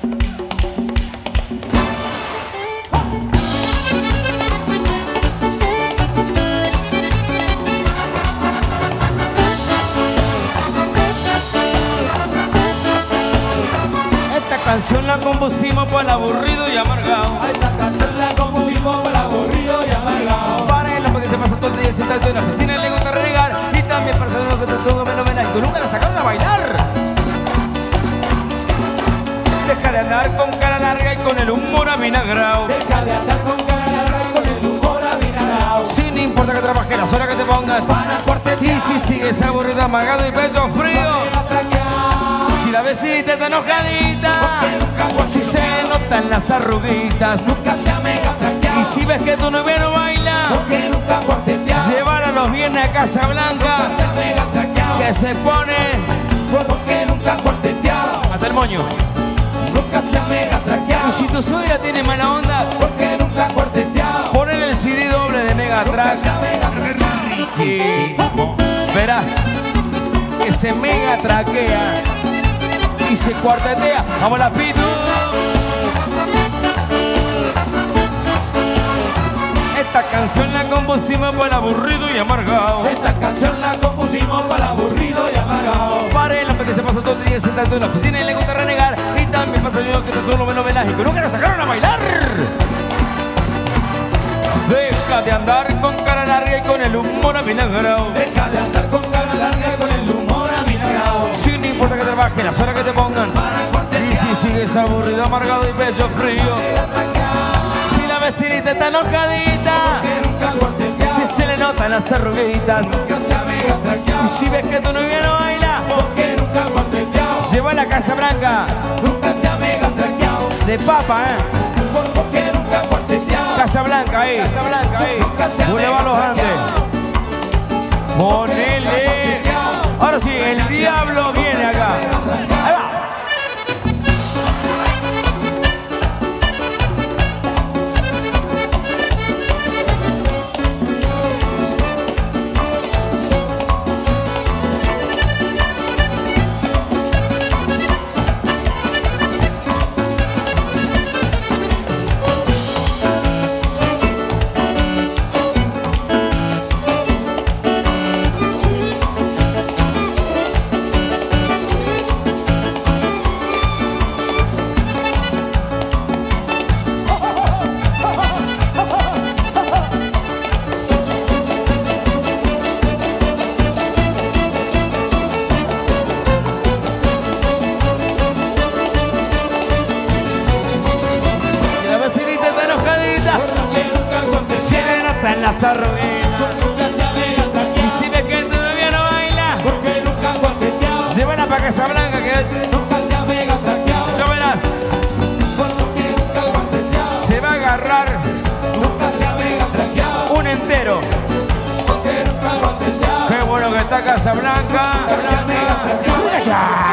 Canción la compusimos para el aburrido y amargado. Esta canción la compusimos para el aburrido y amargado. Para el hombre que se pasa todo el día sentado en la oficina y le gusta renegar. Y también para saber que te todo menos y nunca la sacaron a bailar. Deja de andar con cara larga y con el humor avinagrao. Deja de andar con cara larga y con el humor avinagrao. Sin importa que trabajes las horas que te pongas para cuartetear. Y si sigues aburrido, amagado y pecho frío, si la vecinita está enojadita, si se notan las arruguitas, nunca se ha mega traqueado. Y si ves que tu novia no baila, porque nunca cuarteteado. Llevar a los viernes a Casa Blanca, nunca se ha mega traqueado. Que se pone porque nunca cuarteteado. Hasta el moño. Nunca se ha mega traqueado. Y si tu suegra tiene mala onda, porque nunca cuarteteado. Ponele el CD doble de Mega Track y verás que se mega traquea y se cuartetea. ¡Vamos la Pitu! Esta canción la compusimos para el aburrido y amargado. Esta canción la compusimos para el aburrido y amargado. Para el hombre que se pasa todo el día sentado en la oficina y le gusta renegar. Y también para el que no solo novelas y que nunca nos sacaron a bailar. Deja de andar con cara larga y con el humor avinagrao. Deja de andar con cara larga y con el humor avinagrao. Sin importa que trabajes, las horas que te pongan. Y si sigues aburrido, amargado y pecho frío. Si la vecinita está enojadita, si se le notan las arruguitas. Y si ves que tu novia no baila, lleva a la Casa Blanca. De papa, Casa Blanca ahí. Boulevard Los Andes. Ponele. Ahora sí, el diablo viene acá. Ahí va. En las arruguitas. Y si ves que tu novia no baila, porque nunca cuarteteado. llévala para Casa Blanca que nunca se ha mega traqueado. ya verás. Porque nunca cuarteteado. Se va a agarrar nunca se ha mega traqueado. un entero. Porque nunca cuarteteado. Qué bueno que está Casa Blanca. Nunca se ha mega traqueado.